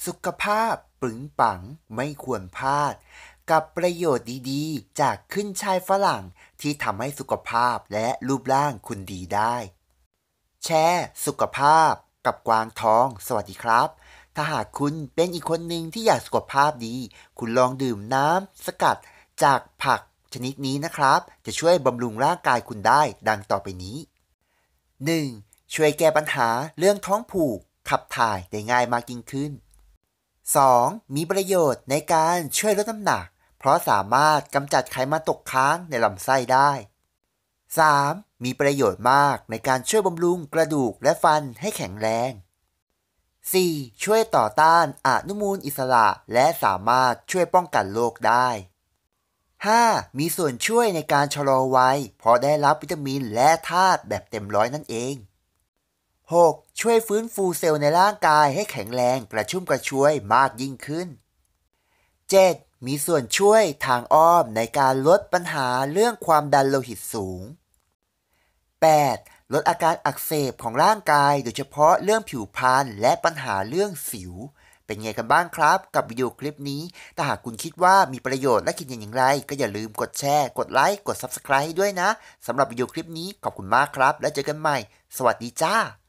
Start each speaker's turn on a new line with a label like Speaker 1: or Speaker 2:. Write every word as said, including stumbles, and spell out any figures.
Speaker 1: สุขภาพปึงปังไม่ควรพลาดกับประโยชน์ดีๆจากขึ้นช่ายฝรั่งที่ทำให้สุขภาพและรูปร่างคุณดีได้แชร์สุขภาพกับกวางทองสวัสดีครับถ้าหากคุณเป็นอีกคนหนึ่งที่อยากสุขภาพดีคุณลองดื่มน้ำสกัดจากผักชนิดนี้นะครับจะช่วยบำรุงร่างกายคุณได้ดังต่อไปนี้ หนึ่ง. ช่วยแก้ปัญหาเรื่องท้องผูกขับถ่ายได้ง่ายมากยิ่งขึ้น สอง. มีประโยชน์ในการช่วยลดน้ำหนักเพราะสามารถกำจัดไขมันตกค้างในลำไส้ได้ สาม. มีประโยชน์มากในการช่วยบำรุงกระดูกและฟันให้แข็งแรง สี่. ช่วยต่อต้านอนุมูลอิสระและสามารถช่วยป้องกันโรคได้ ห้า. มีส่วนช่วยในการชะลอวัยเพราะได้รับวิตามินและธาตุแบบเต็มร้อยนั่นเอง หก. ช่วยฟื้นฟูเซลล์ในร่างกายให้แข็งแรงกระชุ่มกระชวยมากยิ่งขึ้น เจ็ด. มีส่วนช่วยทางอ้อมในการลดปัญหาเรื่องความดันโลหิตสูง แปด. ลดอาการอักเสบของร่างกายโดยเฉพาะเรื่องผิวพรรณและปัญหาเรื่องสิวเป็นไงกันบ้างครับกับวิดีโอคลิปนี้ถ้าหากคุณคิดว่ามีประโยชน์และคิดเห็นอย่างไรก็อย่าลืมกดแชร์กดไลค์กด ซับสไครบ์ ด้วยนะสำหรับวิดีโอคลิปนี้ขอบคุณมากครับแล้วเจอกันใหม่สวัสดีจ้า